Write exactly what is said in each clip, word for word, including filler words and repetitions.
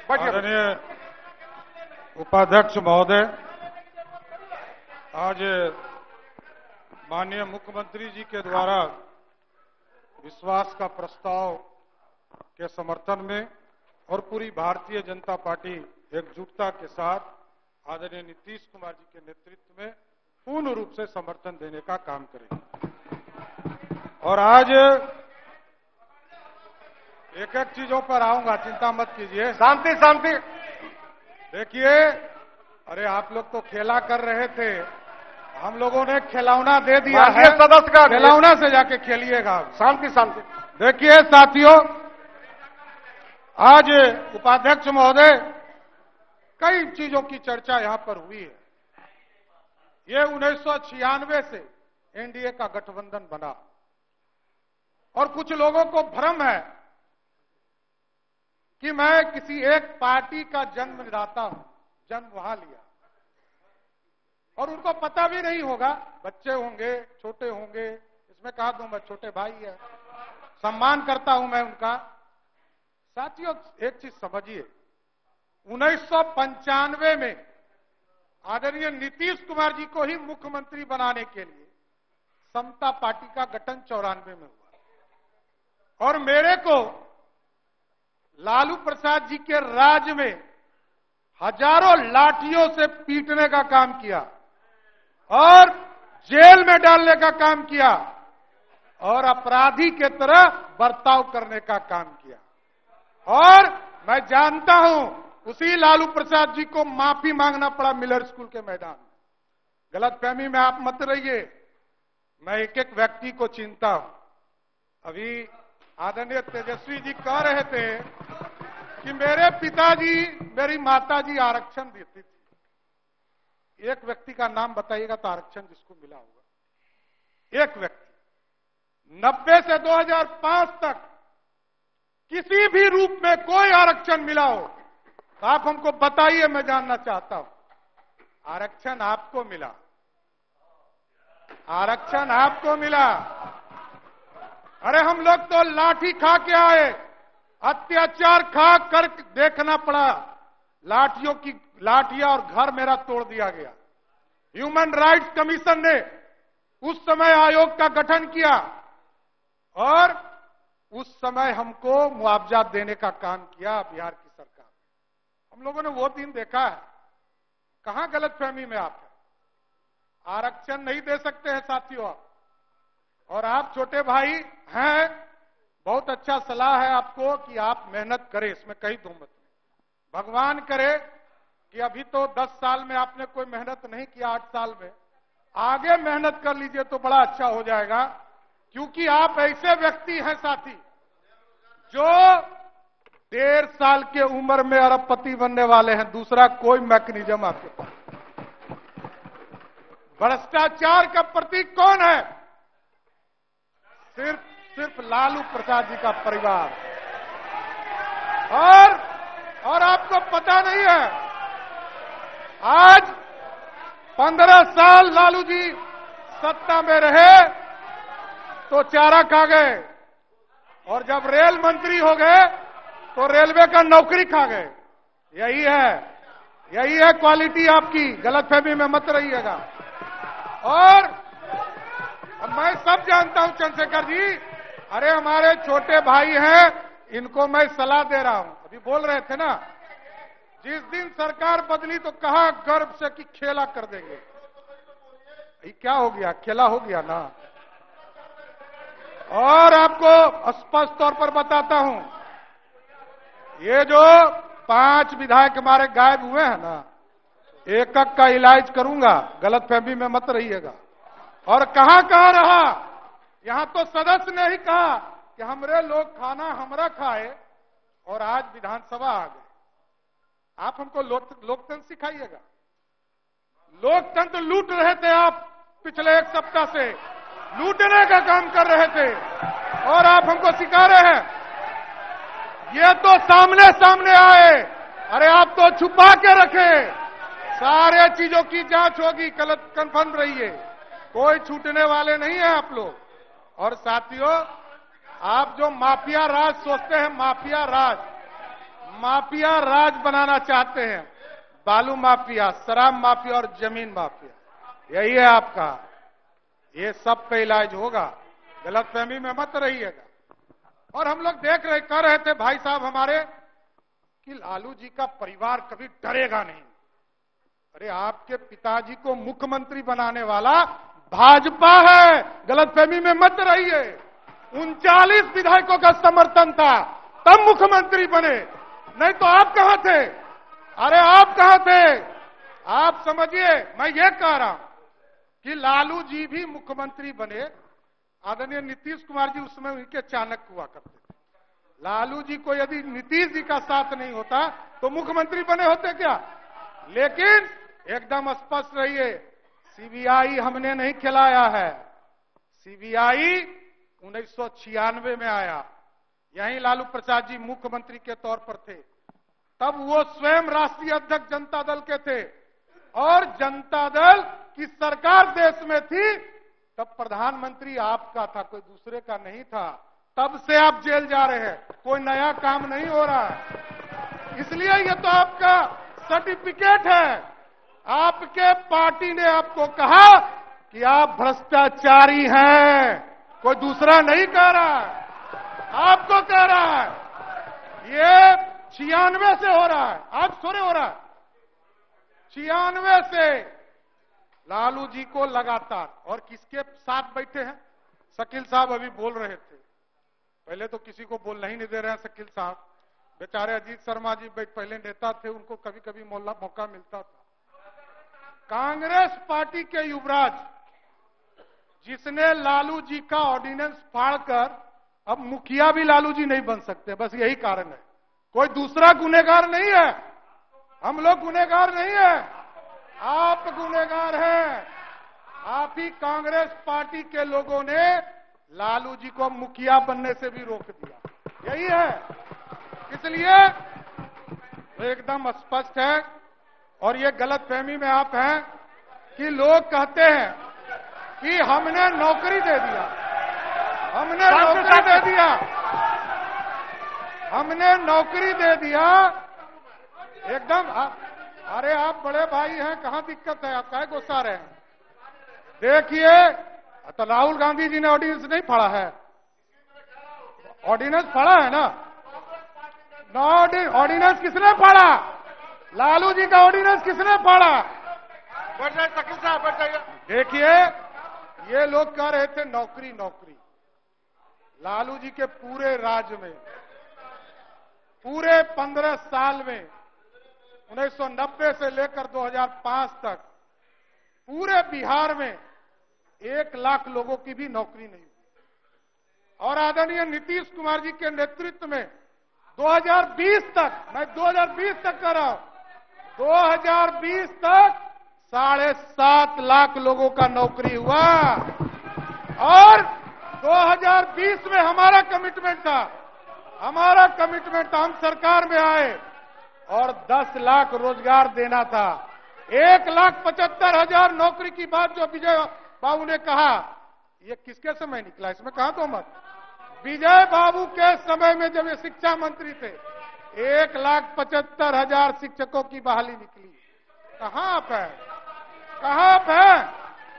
आदरणीय उपाध्यक्ष महोदय, आज माननीय मुख्यमंत्री जी के द्वारा विश्वास का प्रस्ताव के समर्थन में और पूरी भारतीय जनता पार्टी एकजुटता के साथ आदरणीय नीतीश कुमार जी के नेतृत्व में पूर्ण रूप से समर्थन देने का काम करेगी। और आज एक एक चीजों पर आऊंगा, चिंता मत कीजिए। शांति शांति। देखिए, अरे आप लोग तो खेला कर रहे थे, हम लोगों ने खिलौना दे दिया है, सदस्य का खिलौना से जाके खेलिएगा। शांति शांति। देखिए साथियों, आज उपाध्यक्ष महोदय, कई चीजों की चर्चा यहां पर हुई है। ये उन्नीस सौ छियानवे से एनडीए का गठबंधन बना और कुछ लोगों को भ्रम है कि मैं किसी एक पार्टी का जन्मदाता हूं, जन्म वहां लिया, और उनको पता भी नहीं होगा। बच्चे होंगे, छोटे होंगे, इसमें कहा दूं मैं छोटे भाई है, सम्मान करता हूं मैं उनका। साथियों, एक चीज समझिए, उन्नीस सौ पंचानवे में आदरणीय नीतीश कुमार जी को ही मुख्यमंत्री बनाने के लिए समता पार्टी का गठन चौरानवे में हुआ और मेरे को लालू प्रसाद जी के राज में हजारों लाठियों से पीटने का काम किया और जेल में डालने का काम किया और अपराधी के तरह बर्ताव करने का काम किया। और मैं जानता हूं, उसी लालू प्रसाद जी को माफी मांगना पड़ा मिलर स्कूल के मैदान में। गलतफहमी में आप मत रहिए, मैं एक एक व्यक्ति को चिंता हूं। अभी आदरणीय तेजस्वी जी कह रहे थे कि मेरे पिताजी, मेरी माताजी आरक्षण देती थी। एक व्यक्ति का नाम बताइएगा तो आरक्षण जिसको मिला होगा, एक व्यक्ति। नब्बे से दो हज़ार पाँच तक किसी भी रूप में कोई आरक्षण मिला हो तो आप हमको बताइए, मैं जानना चाहता हूं। आरक्षण आपको मिला, आरक्षण आपको मिला। अरे हम लोग तो लाठी खा के आए, अत्याचार खा कर देखना पड़ा, लाठियों की लाठियां और घर मेरा तोड़ दिया गया। ह्यूमन राइट्स कमीशन ने उस समय आयोग का गठन किया और उस समय हमको मुआवजा देने का काम किया बिहार की सरकार। हम लोगों ने वो दिन देखा है। कहां गलतफहमी में आप है? आरक्षण नहीं दे सकते हैं साथियों आप, और आप छोटे भाई हैं, बहुत अच्छा सलाह है आपको कि आप मेहनत करें, इसमें कहीं दो मत नहीं। भगवान करे कि अभी तो दस साल में आपने कोई मेहनत नहीं किया, आठ साल में आगे मेहनत कर लीजिए तो बड़ा अच्छा हो जाएगा। क्योंकि आप ऐसे व्यक्ति हैं साथी जो डेढ़ साल के उम्र में अरबपति बनने वाले हैं, दूसरा कोई मैकेनिज्म आपके पास। भ्रष्टाचार का प्रतीक कौन है? सिर्फ सिर्फ लालू प्रसाद जी का परिवार। और और आपको पता नहीं है, आज पंद्रह साल लालू जी सत्ता में रहे तो चारा खा गए, और जब रेल मंत्री हो गए तो रेलवे का नौकरी खा गए। यही है, यही है क्वालिटी आपकी, गलतफहमी में मत रहिएगा। और अब मैं सब जानता हूं चंद्रशेखर जी, अरे हमारे छोटे भाई हैं, इनको मैं सलाह दे रहा हूं। अभी बोल रहे थे ना, जिस दिन सरकार बदली तो कहा गर्व से कि खेला कर देंगे। ये क्या हो गया? खेला हो गया ना। और आपको स्पष्ट तौर पर बताता हूं, ये जो पांच विधायक हमारे गायब हुए हैं ना, एक एक का इलाज करूंगा, गलतफहमी में मत रहिएगा। और कहां कहां रहा, यहां तो सदस्य ने ही कहा कि हमरे लोग खाना हमरा खाए, और आज विधानसभा आ गए। आप हमको लोकतंत्र सिखाइएगा। लोकतंत्र लूट रहे थे आप, पिछले एक सप्ताह से लूटने का काम कर रहे थे, और आप हमको सिखा रहे हैं। ये तो सामने सामने आए, अरे आप तो छुपा के रखे। सारे चीजों की जांच होगी, गलत कन्फर्म रहिए, कोई छूटने वाले नहीं है आप लोग। और साथियों, आप जो माफिया राज सोचते हैं, माफिया राज माफिया राज बनाना चाहते हैं, बालू माफिया, शराब माफिया और जमीन माफिया, यही है आपका। ये सब पे इलाज होगा, गलतफहमी में मत रहिएगा। और हम लोग देख रहे कर रहे थे भाई साहब हमारे कि लालू जी का परिवार कभी डरेगा नहीं। अरे आपके पिताजी को मुख्यमंत्री बनाने वाला भाजपा है, गलतफहमी में मत रहिए। उनचालीस विधायकों का समर्थन था तब मुख्यमंत्री बने, नहीं तो आप कहां थे? अरे आप कहां थे? आप समझिए, मैं ये कह रहा हूं कि लालू जी भी मुख्यमंत्री बने। आदरणीय नीतीश कुमार जी उस समय उनके चाणक हुआ करते थे। लालू जी को यदि नीतीश जी का साथ नहीं होता तो मुख्यमंत्री बने होते क्या? लेकिन एकदम स्पष्ट रहिए, सीबीआई हमने नहीं खिलाया है। सीबीआई उन्नीस सौ छियानवे में आया, यहीं लालू प्रसाद जी मुख्यमंत्री के तौर पर थे। तब वो स्वयं राष्ट्रीय अध्यक्ष जनता दल के थे और जनता दल की सरकार देश में थी। तब प्रधानमंत्री आपका था, कोई दूसरे का नहीं था। तब से आप जेल जा रहे हैं, कोई नया काम नहीं हो रहा है। इसलिए ये तो आपका सर्टिफिकेट है। आपके पार्टी ने आपको कहा कि आप भ्रष्टाचारी हैं, कोई दूसरा नहीं कह रहा है, आपको कह रहा है। ये छियानवे से हो रहा है, आज थोड़े हो रहा है, छियानवे से लालू जी को लगातार। और किसके साथ बैठे हैं? शकील साहब अभी बोल रहे थे, पहले तो किसी को बोलना ही नहीं दे रहे हैं शकील साहब, बेचारे अजीत शर्मा जी पहले नेता थे, उनको कभी कभी मौका मिलता था। कांग्रेस पार्टी के युवराज जिसने लालू जी का ऑर्डिनेंस फाड़कर, अब मुखिया भी लालू जी नहीं बन सकते, बस यही कारण है। कोई दूसरा गुनहगार नहीं है, हम लोग गुनहगार नहीं है, आप गुनहगार हैं। आप ही कांग्रेस पार्टी के लोगों ने लालू जी को मुखिया बनने से भी रोक दिया, यही है। इसलिए एकदम स्पष्ट है। और ये गलतफहमी में आप हैं कि लोग कहते हैं कि हमने नौकरी दे दिया, हमने नौकरी दे दिया, हमने नौकरी दे दिया। एकदम आ, अरे आप बड़े भाई हैं, कहां दिक्कत है? आप काहे गुस्सा रहे हैं? देखिए, तो राहुल गांधी जी ने ऑर्डिनेंस नहीं फाड़ा है, ऑर्डिनेंस फाड़ा है ना। ऑर्डिनेंस किसने फाड़ा? लालू जी का ऑर्डिनेंस किसने फाड़ा? बैठ जाइए शकील साहब, बैठ जाइए। देखिए, ये लोग कह रहे थे नौकरी नौकरी। लालू जी के पूरे राज्य में, पूरे पंद्रह साल में, उन्नीस सौ नब्बे से लेकर दो हज़ार पाँच तक पूरे बिहार में एक लाख लोगों की भी नौकरी नहीं हुई। और आदरणीय नीतीश कुमार जी के नेतृत्व में दो हज़ार बीस तक, मैं दो हज़ार बीस तक कर रहा हूं, दो हज़ार बीस तक साढ़े सात लाख लोगों का नौकरी हुआ। और दो हज़ार बीस में हमारा कमिटमेंट था, हमारा कमिटमेंट था, हम सरकार में आए और दस लाख रोजगार देना था। एक लाख पचहत्तर हजार नौकरी की बात जो विजय बाबू ने कहा, ये किसके समय निकला? इसमें कहा तो मत। विजय बाबू के समय में जब ये शिक्षा मंत्री थे, एक लाख पचहत्तर हजार शिक्षकों की बहाली निकली। कहां आप हैं? कहां आप हैं?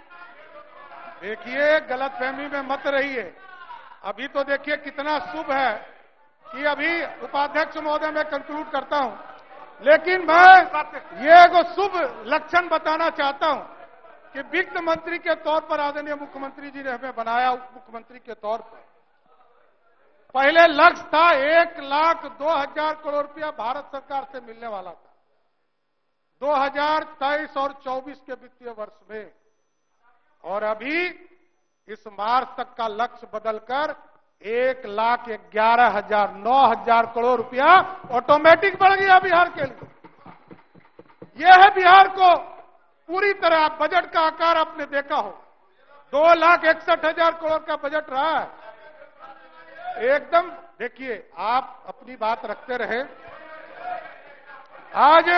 देखिए, गलतफहमी में मत रहिए। अभी तो देखिए कितना शुभ है कि अभी उपाध्यक्ष महोदय मैं कंक्लूड करता हूं, लेकिन मैं ये एगो शुभ लक्षण बताना चाहता हूं कि वित्त मंत्री के तौर पर आदरणीय मुख्यमंत्री जी ने हमें बनाया, उप मुख्यमंत्री के तौर पर। पहले लक्ष्य था एक लाख दो हजार करोड़ रुपया भारत सरकार से मिलने वाला था दो हजार तेईस और चौबीस के वित्तीय वर्ष में, और अभी इस मार्च तक का लक्ष्य बदलकर एक लाख ग्यारह हजार नौ हजार करोड़ रुपया ऑटोमेटिक बढ़ गया बिहार के लिए। यह है बिहार को पूरी तरह, बजट का आकार आपने देखा हो, दो लाख इकसठ हजार करोड़ का बजट रहा है। एकदम देखिए, आप अपनी बात रखते रहे। आज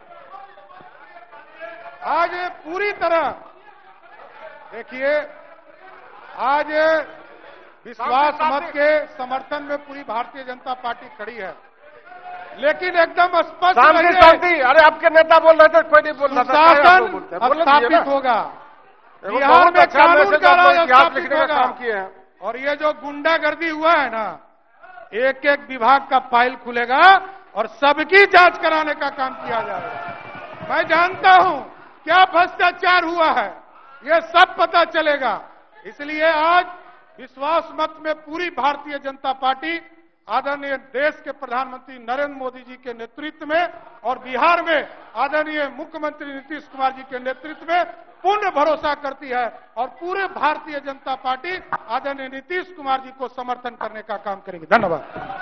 आज पूरी तरह देखिए, आज विश्वास मत के समर्थन में पूरी भारतीय जनता पार्टी खड़ी है। लेकिन एकदम स्पष्ट शांति रहिए, शांति। अरे आपके नेता बोल रहे थे, कोई नहीं बोल रहा था। सुशासन स्थापित होगा, बिहार में कानून का राज स्थापित होगा। काम किए हैं। और ये जो गुंडागर्दी हुआ है ना, एक एक विभाग का फाइल खुलेगा और सबकी जांच कराने का काम किया जाएगा। मैं जानता हूं क्या भ्रष्टाचार हुआ है, ये सब पता चलेगा। इसलिए आज विश्वास मत में पूरी भारतीय जनता पार्टी आदरणीय देश के प्रधानमंत्री नरेंद्र मोदी जी के नेतृत्व में और बिहार में आदरणीय मुख्यमंत्री नीतीश कुमार जी के नेतृत्व में पूर्ण भरोसा करती है और पूरे भारतीय जनता पार्टी आदरणीय नीतीश कुमार जी को समर्थन करने का काम करेगी। धन्यवाद।